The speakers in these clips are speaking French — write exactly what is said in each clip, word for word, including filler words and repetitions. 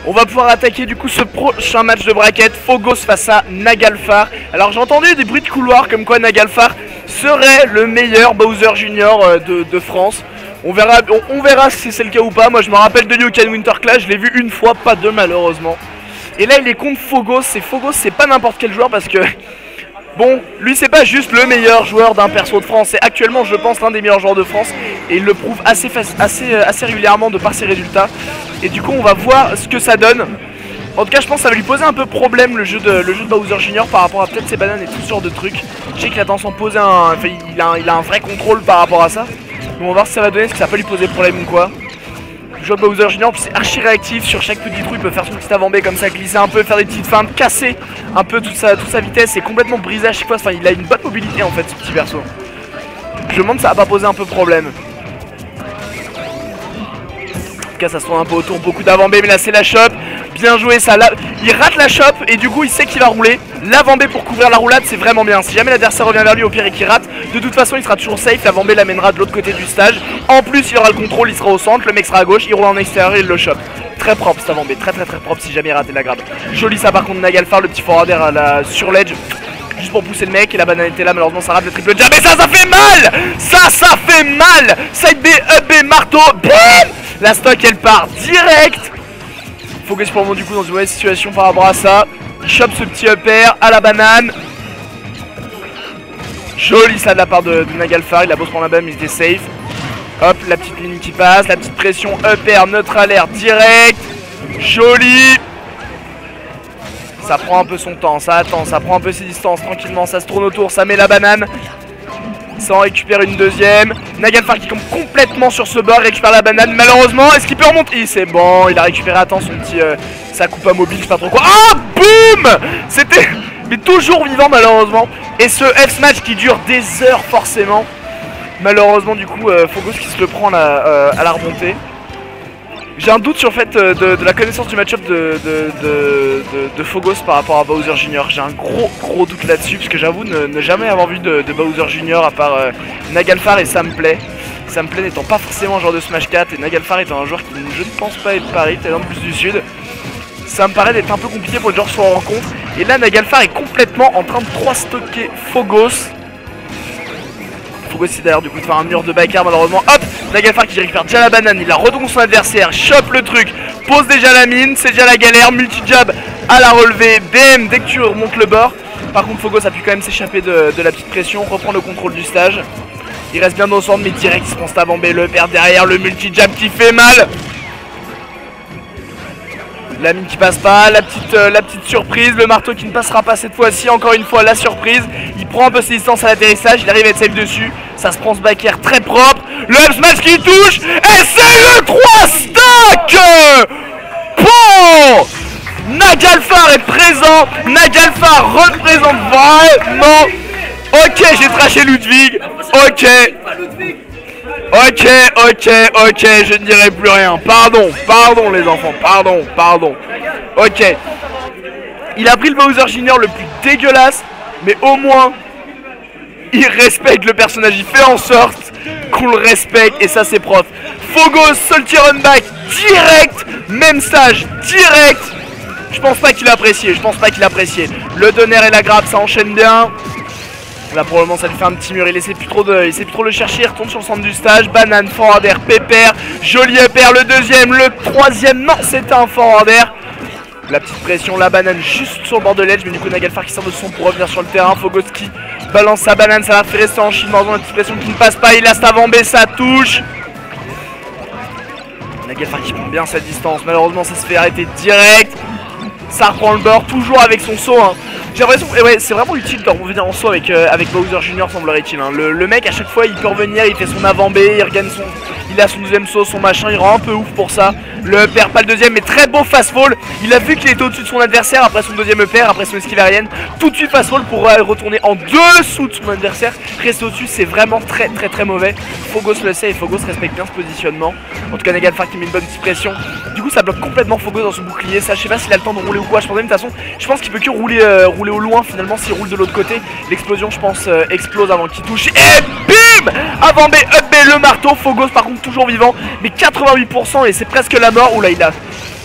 On va pouvoir attaquer du coup ce prochain match de bracket, Phogos face à Nagalfar. Alors j'ai entendu des bruits de couloir comme quoi Nagalfar serait le meilleur Bowser Junior de, de France. On verra, on, on verra si c'est le cas ou pas. Moi je me rappelle de Lyokan Winter Clash, je l'ai vu une fois, pas deux malheureusement. Et là il est contre Phogos, et Phogos c'est pas n'importe quel joueur parce que... Bon, lui c'est pas juste le meilleur joueur d'un perso de France, c'est actuellement je pense l'un des meilleurs joueurs de France. Et il le prouve assez, assez, assez régulièrement de par ses résultats. Et du coup on va voir ce que ça donne. En tout cas je pense que ça va lui poser un peu problème le jeu de, le jeu de Bowser Junior par rapport à peut-être ses bananes et tout ce genre de trucs. Je sais qu'il a tendance à poser un... Enfin il a, un, il a un vrai contrôle par rapport à ça. Donc on va voir ce que ça va donner, est-ce que ça peut lui poser problème ou quoi. Le jeu de Bowser Junior c'est archi réactif, sur chaque petit trou il peut faire son petit avant-B comme ça, glisser un peu, faire des petites feintes, casser un peu toute sa, toute sa vitesse et complètement briser à chaque fois. Enfin il a une bonne mobilité en fait ce petit perso. Je me demande si ça va pas poser un peu problème. En tout cas ça se tourne un peu autour, beaucoup d'avant-B, mais là c'est la chope. Bien joué ça, là, il rate la chope et du coup il sait qu'il va rouler. L'avant-B pour couvrir la roulade c'est vraiment bien. Si jamais l'adversaire revient vers lui au pire et qu'il rate, de toute façon il sera toujours safe, l'avant-B l'amènera de l'autre côté du stage. En plus il aura le contrôle, il sera au centre, le mec sera à gauche, il roule en extérieur et il le chope. Très propre cet avant-B, très très très propre si jamais il raté la grab. Joli ça par contre Nagalfar, le petit forwarder à la... sur l'edge. Juste pour pousser le mec et la banane était là, malheureusement ça rate le triple jab. Mais ça ça fait mal. Ça ça fait mal. Side B, up B, marteau, bam. La stock elle part direct. Phogos pour le moment du coup dans une mauvaise situation par rapport à ça. Il chope ce petit upper à la banane. Joli ça de la part de, de Nagalfar, il a beau se prendre la banane mais il était safe. Hop, la petite ligne qui passe, la petite pression upper, neutral air direct. Joli. Ça prend un peu son temps, ça attend, ça prend un peu ses distances tranquillement, ça se tourne autour, ça met la banane. Ça en récupère une deuxième. Nagalfar qui tombe complètement sur ce bord, récupère la banane. Malheureusement, est-ce qu'il peut remonter? C'est bon, il a récupéré, attends, son petit... Euh, sa coupe à mobile, je sais pas trop quoi. Ah, boum. C'était... Mais toujours vivant malheureusement. Et ce F-Smash qui dure des heures forcément. Malheureusement du coup, euh, Phogos qui se le prend là, euh, à la remontée. J'ai un doute sur le fait euh, de, de la connaissance du match-up de, de, de, de, de Phogos par rapport à Bowser Junior. J'ai un gros gros doute là-dessus, parce que j'avoue ne, ne jamais avoir vu de, de Bowser Junior à part euh, Nagalfar et Samplay. Samplay n'étant pas forcément un joueur de Smash quatre et Nagalfar étant un joueur qui je ne pense pas être Paris, peut-être en plus du sud. Ça me paraît d'être un peu compliqué pour le genre soit en rencontre. Et là Nagalfar est complètement en train de trois stocker Phogos. Phogos c'est d'ailleurs du coup de faire un mur de backer malheureusement. Hop, Nagalfar qui récupère déjà la banane, il la retourne son adversaire, chope le truc, pose déjà la mine, c'est déjà la galère, multi-jab à la relevée, B M dès que tu remontes le bord. Par contre Phogos a pu quand même s'échapper de, de la petite pression, reprend le contrôle du stage. Il reste bien dans le centre mais direct il se prend cet avant B, le perd derrière, le multi-jab qui fait mal. La mine qui passe pas, la petite, euh, la petite surprise, le marteau qui ne passera pas cette fois-ci, encore une fois la surprise. Il prend un peu ses distances à l'atterrissage, il arrive à être safe dessus. Ça se prend ce back air très propre. Le up smash qui touche, et c'est le trois stack. Bon, Nagalfar est présent, Nagalfar représente vraiment. Ok, j'ai trashé Ludwig, ok. Ok, ok, ok, je ne dirai plus rien. Pardon, pardon les enfants, pardon, pardon. Ok. Il a pris le Bowser Junior le plus dégueulasse, mais au moins, il respecte le personnage. Il fait en sorte qu'on le respecte, et ça c'est prof. Phogos, salty run back, direct, même stage, direct. Je pense pas qu'il a apprécié, je pense pas qu'il a apprécié. Le donner et la grab, ça enchaîne bien. Là pour le moment ça lui fait un petit mur, il essaie plus trop de, il essaie plus trop de le chercher, il retourne sur le centre du stage, banane, forwarder, pépère, joli upper, le deuxième, le troisième, non c'était un forwarder. La petite pression, la banane juste sur le bord de l'edge, mais du coup Nagalfar qui sort de son pour revenir sur le terrain, Phogos qui balance sa banane, ça va faire rester en chine, dans la petite pression qui ne passe pas, il a cet avant B, ça touche. Nagalfar qui prend bien sa distance, malheureusement ça se fait arrêter direct. Ça reprend le bord, toujours avec son saut hein. J'ai l'impression que ouais, c'est vraiment utile de revenir en saut avec, euh, avec Bowser Junior semblerait-il hein. le, le mec à chaque fois il peut revenir, il fait son avant B, il regagne son... Il a son deuxième saut, son machin, il rend un peu ouf pour ça. Le upper, pas le deuxième, mais très beau fast fall. Il a vu qu'il était au-dessus de son adversaire après son deuxième upper, après son esquive aérienne. Tout de suite fast fall pour euh, retourner en dessous de son adversaire. Rester au-dessus, c'est vraiment très très très mauvais. Phogos le sait et Phogos respecte bien ce positionnement. En tout cas, Nagalfar qui met une bonne petite pression. Du coup, ça bloque complètement Phogos dans son bouclier. Ça, je sais pas s'il a le temps de rouler ou quoi. Je pense même de toute façon, je pense qu'il peut que rouler, euh, rouler au loin finalement s'il roule de l'autre côté. L'explosion, je pense, euh, explose avant qu'il touche. Et bim! Avant B, up B, le marteau. Phogos par contre toujours vivant, mais quatre-vingt-huit pour cent et c'est presque la mort. Oula, il a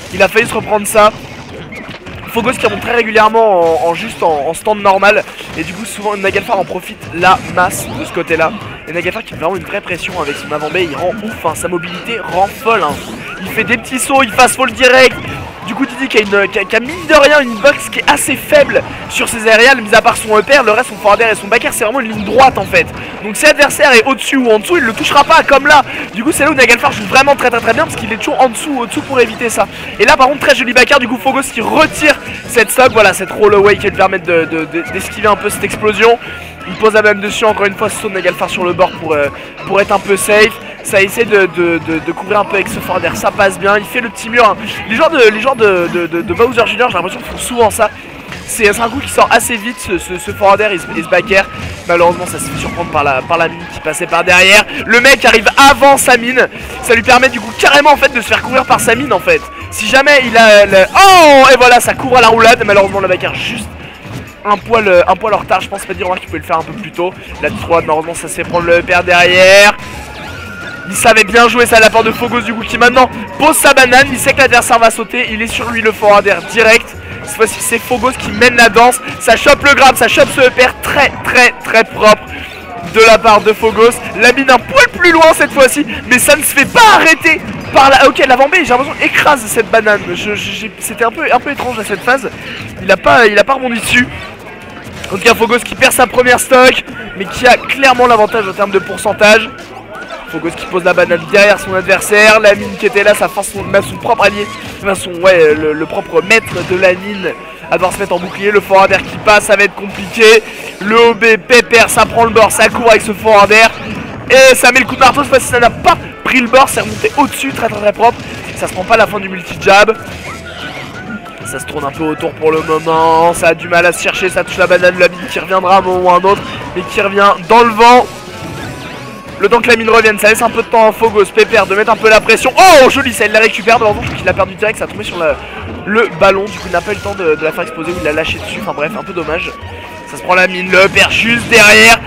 Il a failli se reprendre ça. Fogos qui remonte très régulièrement en, en juste en, en stand normal. Et du coup souvent Naglfar en profite la masse de ce côté là. Et Naglfar qui fait vraiment une vraie pression avec son avant-B. Il rend ouf, hein, sa mobilité rend folle, hein. Il fait des petits sauts, il fast fall direct. Du coup Didi qui a, une, qui, a, qui a mine de rien une box qui est assez faible sur ses aériales, mis à part son upper, le reste son forward air et son back air c'est vraiment une ligne droite en fait. Donc si l'adversaire est au-dessus ou en dessous, il le touchera pas comme là. Du coup c'est là où Naglfar joue vraiment très très très bien parce qu'il est toujours en dessous ou au-dessous pour éviter ça. Et là par contre très joli back air, du coup Fogos qui retire cette stock, voilà cette roll away qui va lui permettre d'esquiver de, de, de, un peu cette explosion. Il pose la même dessus, encore une fois ce saut de Naglfar sur le bord pour, euh, pour être un peu safe. Ça essaie de, de, de, de couvrir un peu avec ce forward air, ça passe bien, il fait le petit mur, hein. Les joueurs de, les joueurs de, de, de, de Bowser Junior, j'ai l'impression qu'ils font souvent ça. C'est un coup qui sort assez vite, ce, ce, ce forward air et ce, et ce back air. Malheureusement ça se fait surprendre par la, par la mine qui passait par derrière. Le mec arrive avant sa mine, ça lui permet du coup carrément en fait de se faire couvrir par sa mine en fait. Si jamais il a... Le... Oh, et voilà, ça couvre à la roulade, malheureusement le back air juste un poil, un poil en retard, je pense pas dire qu'il pouvait le faire un peu plus tôt. La trois, malheureusement ça se fait prendre le upper derrière. Il savait bien jouer ça à la part de Fogos du coup qui maintenant pose sa banane. Il sait que l'adversaire va sauter, il est sur lui le forward air direct. Cette fois-ci c'est Fogos qui mène la danse. Ça chope le grab, ça chope ce upper très très très propre de la part de Fogos. La mine un poil plus loin cette fois-ci, mais ça ne se fait pas arrêter par la... Ok, l'avant-B j'ai l'impression écrase cette banane. C'était un peu, un peu étrange à cette phase. Il a pas, il a pas rebondi dessus. En tout cas Fogos qui perd sa première stock, mais qui a clairement l'avantage en termes de pourcentage. Fogos qui pose la banane derrière son adversaire. La mine qui était là, ça force son, même son propre allié, enfin son, ouais, le, le propre maître de la mine à devoir se mettre en bouclier. Le forward air qui passe, ça va être compliqué. Le O B, Pépère, ça prend le bord, ça court avec ce forward air. Et ça met le coup de marteau, cette fois-ci ça n'a pas pris le bord, c'est remonté au-dessus, très très très propre. Ça se prend pas la fin du multi-jab. Ça se tourne un peu autour pour le moment, ça a du mal à se chercher, ça touche la banane, la mine qui reviendra à un moment ou à un autre, et qui revient dans le vent. Le temps que la mine revienne, ça laisse un peu de temps à Fogos, Pépère de mettre un peu la pression. Oh joli, ça il la récupère, mais en je trouve qu'il a perdu direct, ça a tombé sur la, le ballon, du coup il n'a pas eu le temps de, de la faire exploser, ou il l'a lâché dessus, enfin bref, un peu dommage. Ça se prend la mine, le perd juste derrière.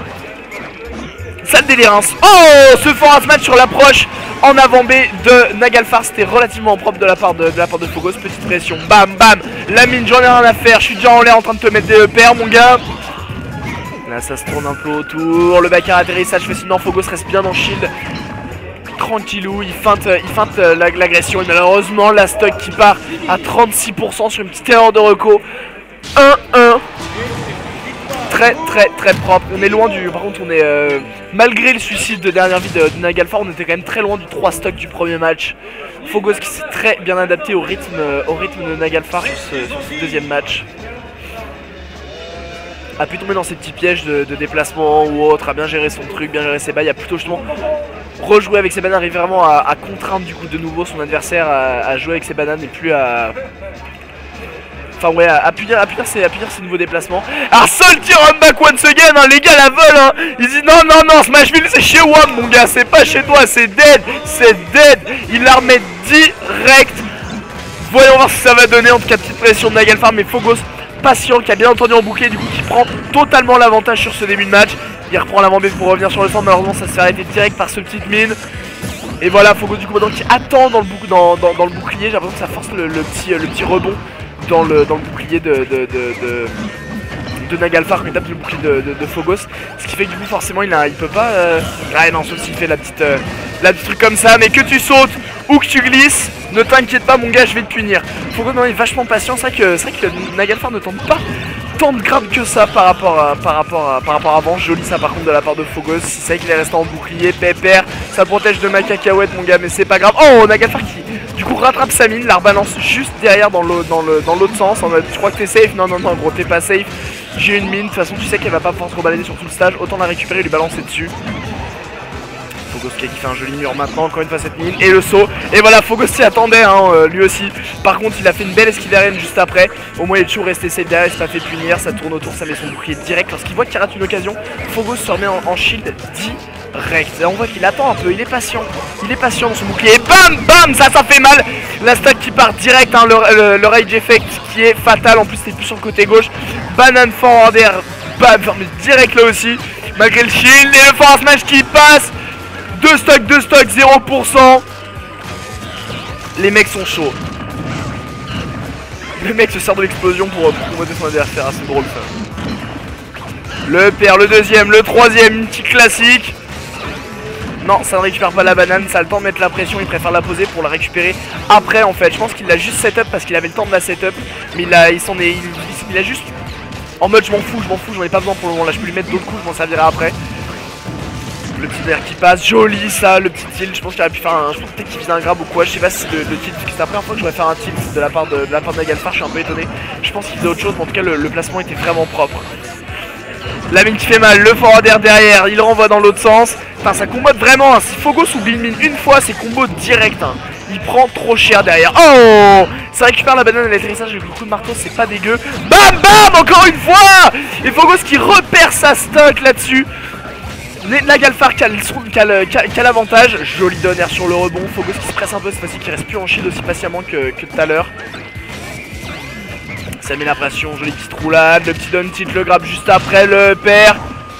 Sale délirance. Oh, ce forward match sur l'approche en avant-B de Naglfar, c'était relativement propre de la part de, de la part de Fogos. Petite pression, bam bam. La mine, j'en ai rien à faire, je suis déjà en l'air en train de te mettre des repères mon gars. Là ça se tourne un peu autour, le back air atterrissage fait sinon Fogos reste bien en shield. Tranquillou, il feinte, il feinte l'agression et malheureusement la stock qui part à trente-six pour cent sur une petite erreur de reco. un un. Très très très propre, on est loin du... Par contre on est... Euh, malgré le suicide de dernière vie de, de Naglfar, on était quand même très loin du trois stock du premier match. Fogos qui s'est très bien adapté au rythme, au rythme de Naglfar sur ce, sur ce deuxième match. A pu tomber dans ces petits pièges de, de déplacement ou autre, a bien géré son truc, bien géré ses bails, a plutôt justement rejoué avec ses bananes, arriver vraiment à, à contraindre du coup de nouveau son adversaire à, à jouer avec ses bananes et plus à... Enfin ouais, à punir, à punir, ses, à punir ses nouveaux déplacements. Ah, Salty run back once again, hein, les gars la volent, hein. Ils disent non, non, non, Smashville c'est chez Wam mon gars, c'est pas chez toi, c'est dead, c'est dead. Il la remet direct. Voyons voir ce que ça va donner, en tout cas petite pression de Naglfar, mais Fogos patient, qui a bien entendu en bouclier, du coup qui prend totalement l'avantage sur ce début de match. Il reprend l'avant-B pour revenir sur le centre, malheureusement ça se fait arrêter direct par ce petite mine. Et voilà, Fogos du coup maintenant qui attend dans le, bouc dans, dans, dans le bouclier, j'ai l'impression que ça force le, le, petit, le petit rebond. Dans le, dans le bouclier de, de, de, de, de Naglfar quand il tape le bouclier de, de, de Fogos. Ce qui fait que du coup forcément il, a, il peut pas... Euh... Ah non, sauf s'il fait la petite, euh, la petite truc comme ça. Mais que tu sautes ou que tu glisses, ne t'inquiète pas mon gars, je vais te punir. Fogos non, il est vachement patient, c'est vrai que, c'est vrai que Naglfar ne tente pas tant de grab que ça par rapport à, par rapport à, par rapport à avant. Joli ça par contre de la part de Fogos. C'est vrai qu'il est resté en bouclier, Pépère, ça protège de ma cacahuète mon gars, mais c'est pas grave. Oh, Naglfar qui du coup rattrape sa mine, la rebalance juste derrière dans l'autre dans le, dans l'autre sens en mode tu crois que t'es safe? Non non non gros t'es pas safe, j'ai une mine, de toute façon tu sais qu'elle va pas pouvoir se rebalader sur tout le stage, autant la récupérer et lui balancer dessus. Fogos qui fait un joli mur maintenant, encore une fois cette mine et le saut. Et voilà, Fogos s'y attendait hein, euh, lui aussi. Par contre il a fait une belle esquive aérienne juste après. Au moins il est toujours resté safe derrière, il s'est pas fait punir, ça tourne autour, ça met son bouclier direct. Lorsqu'il voit qu'il rate une occasion, Fogos se remet en, en shield direct. Et on voit qu'il attend un peu, il est patient. Il est patient dans son bouclier. Et bam bam, ça ça fait mal. La stack qui part direct, hein, le, le, le rage effect qui est fatal. En plus c'est plus sur le côté gauche. Banane forward air, bam, direct là aussi. Malgré le shield et le force smash qui passe. Deux stocks, deux stocks, zéro pour cent. Les mecs sont chauds. Le mec se sert de l'explosion pour, pour promoter son adversaire, c'est drôle ça. Le père, le deuxième, le troisième, une petite classique. Non, ça ne récupère pas la banane, ça a le temps de mettre la pression, il préfère la poser pour la récupérer après en fait. Je pense qu'il l'a juste setup parce qu'il avait le temps de la setup. Mais il a, il s'en est, il, il a juste en mode je m'en fous, je m'en fous, j'en ai pas besoin pour le moment. Là je peux lui mettre d'autres coups, je m'en servirai après. Le petit air qui passe, joli ça, le petit tilt. Je pense qu'il aurait pu faire un, je pense peut-être qu'il faisait un grab ou quoi, je sais pas si c'est le, le tilt, parce que c'est la première fois que je vais faire un tilt de la part de, de la part de Nagalfar, je suis un peu étonné. Je pense qu'il faisait autre chose, mais en tout cas le, le placement était vraiment propre. La mine qui fait mal, le forward air derrière, il renvoie dans l'autre sens. Enfin, ça combote vraiment, hein. Si Fogos oublie une mine une fois, c'est combo direct, hein. Il prend trop cher derrière. Oh, ça récupère la banane à l'atterrissage avec le coup de marteau, c'est pas dégueu. Bam bam, encore une fois. Et Fogos qui repère sa stock là-dessus. Nagalfar qui a l'avantage. Joli donner sur le rebond. Fogos qui se presse un peu cette fois-ci, qui reste plus en shield aussi patiemment que, que tout à l'heure. Ça met la pression, jolie petite roulade, le petit down tilt, le grab juste après, le père.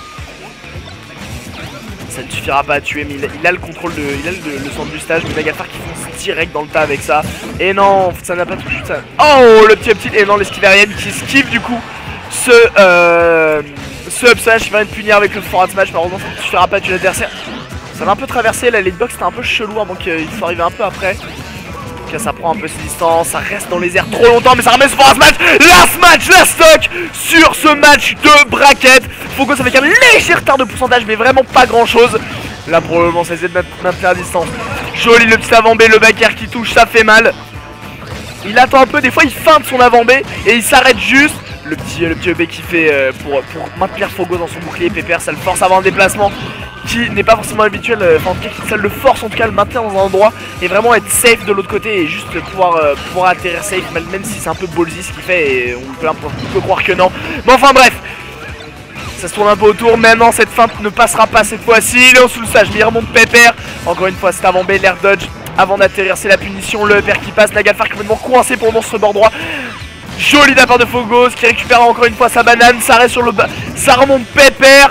Ça ne suffira pas à tuer, mais il a, il a le contrôle de. Il a le, le centre du stage, mais Nagalfar qui fonce direct dans le tas avec ça. Et non, ça n'a pas touché ça. Oh, le petit petit. Et non, l'esquivérienne qui esquive du coup ce. Euh, ce up smash qui va être punir avec le forward smash. Malheureusement, ça ne suffira pas à tuer l'adversaire. Ça va un peu traverser, la hitbox c'était un peu chelou avant qu'il soit arrivé un peu après. Ça prend un peu ses distances, ça reste dans les airs trop longtemps, mais ça ramène ce forward smash. Last match, la stock sur ce match de bracket. Fogos avec un léger retard de pourcentage, mais vraiment pas grand chose. Là pour le moment, ça essaie de maintenir la distance. Joli le petit avant B, le back air qui touche, ça fait mal. Il attend un peu, des fois il feinte son avant B et il s'arrête juste. Le petit, le petit E B qui fait euh, pour, pour maintenir Fogos dans son bouclier pépère, ça le force avant un déplacement qui n'est pas forcément habituel, euh, enfin en tout cas ça le force en tout cas à le maintenir dans un endroit et vraiment être safe de l'autre côté et juste pouvoir, euh, pouvoir atterrir safe, même si c'est un peu ballsy ce qu'il fait et on peut, on peut croire que non. Mais enfin bref, ça se tourne un peu autour, maintenant cette feinte ne passera pas cette fois-ci, il est en sous le sage, mais il remonte pépère, encore une fois c'est avant B, l'air dodge, avant d'atterrir c'est la punition, le père qui passe, Nagalfar complètement coincé pour le monstre bord droit. Joli d'apport de Fogos qui récupère encore une fois sa banane, ça reste sur le bas, ça remonte pépère.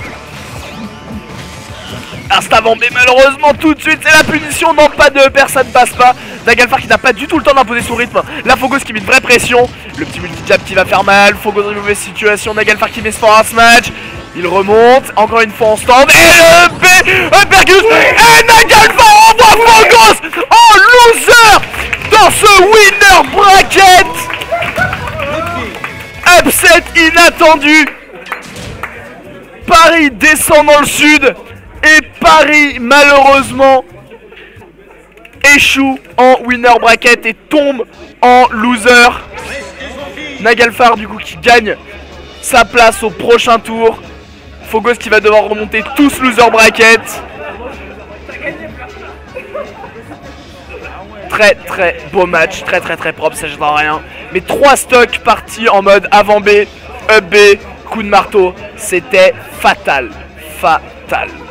Insta avant B malheureusement tout de suite c'est la punition, non pas de personne passe pas. Nagalfar qui n'a pas du tout le temps d'imposer son rythme. La Fogos qui met une vraie pression. Le petit multi-jab qui va faire mal. Fogos dans une mauvaise situation. Nagalfar qui met ce forward smash. Il remonte. Encore une fois en stand. Et le B. Un Pergus. Et Nagalfar envoie Fogos en loser dans ce winner bracket. Upset inattendu. Paris descend dans le sud. Et Paris malheureusement échoue en winner bracket et tombe en loser. Nagalfar du coup qui gagne sa place au prochain tour. Fogos qui va devoir remonter tous loser bracket. Très très beau match, très très très propre, ça je vois rien. Mais trois stocks partis en mode avant B, up B, coup de marteau, c'était fatal, fatal.